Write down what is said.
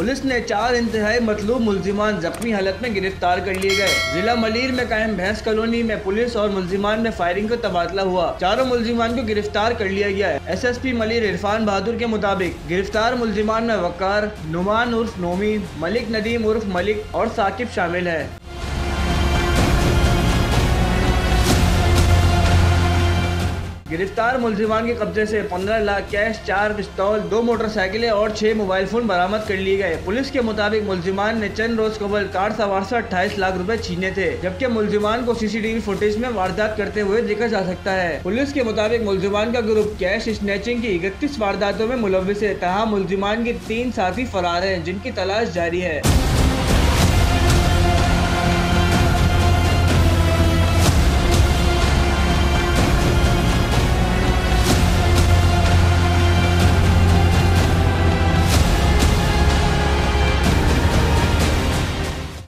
Police ने 4 इंतहाई मतलूब मुल्जिमान जख्मी हालत में गिरफ्तार कर लिए गए। जिला मलीर में कायम भैंस कॉलोनी में पुलिस और मुल्जिमान में फायरिंग का तबादला हुआ। चारों मुल्जिमान को गिरफ्तार कर लिया गया है। SSP मलीर इरफान बहादुर के मुताबिक गिरफ्तार मुल्जिमान में वकार, नुमान उर्फ नोमी, मलिक नदीम उर्फ मलिक और साकिब शामिल है। गिरफ्तार मुल्जिमान के कब्जे से 15 लाख कैश, 4 पिस्तौल, 2 मोटरसाइकिलें और 6 मोबाइल फोन बरामद कर लिए गए। पुलिस के मुताबिक मुल्जिमान ने चंद रोज कबल कार सवार से 28 लाख रुपए छीने थे, जबकि मुल्जिमान को CCTV फुटेज में वारदात करते हुए देखा जा सकता है। पुलिस के मुताबिक मुल्जिमान का ग्रुप कैश स्नैचिंग की 31 वारदातों में मुलव्विस है। तहा मुल्जिमान के 3 साथी फरार हैं, जिनकी तलाश जारी है।